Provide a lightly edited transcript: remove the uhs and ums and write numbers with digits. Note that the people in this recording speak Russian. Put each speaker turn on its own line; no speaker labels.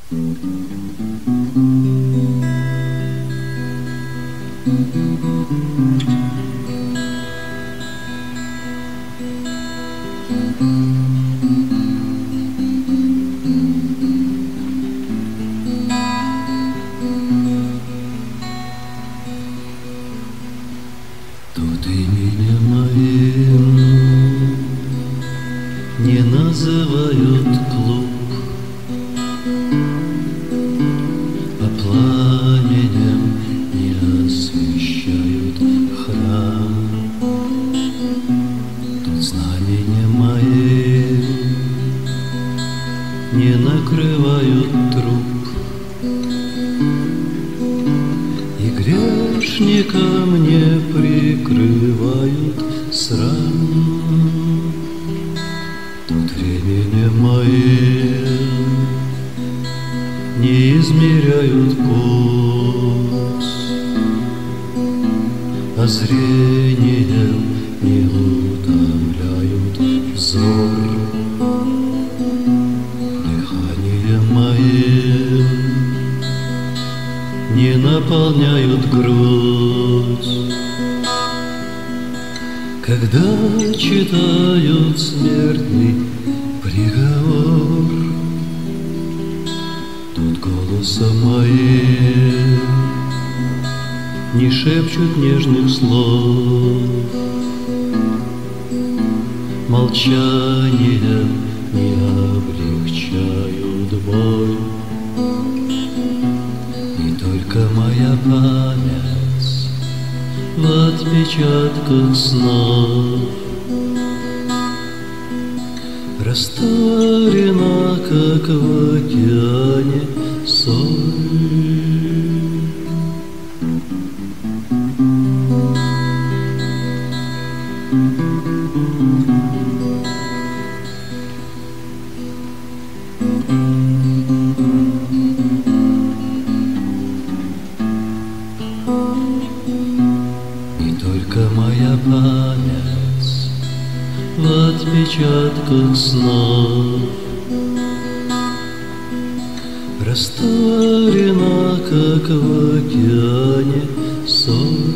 Тут именем моим не называют клуб, а пламенем не освещают храм. Тут знаменем моим не накрывают труп, и грешникам не прикрывают срам. Тут временем моим не измеряют путь, а зрением не утомляют взор. Дыханием моим не наполняют грудь, когда читают смертный приговор. Тут голосом моим не шепчут нежных слов, молчанием не облегчают боль. И только моя память в отпечатках снов растворена, как в океане соль. И только моя память в отпечатках снов растворена, как в океане соль.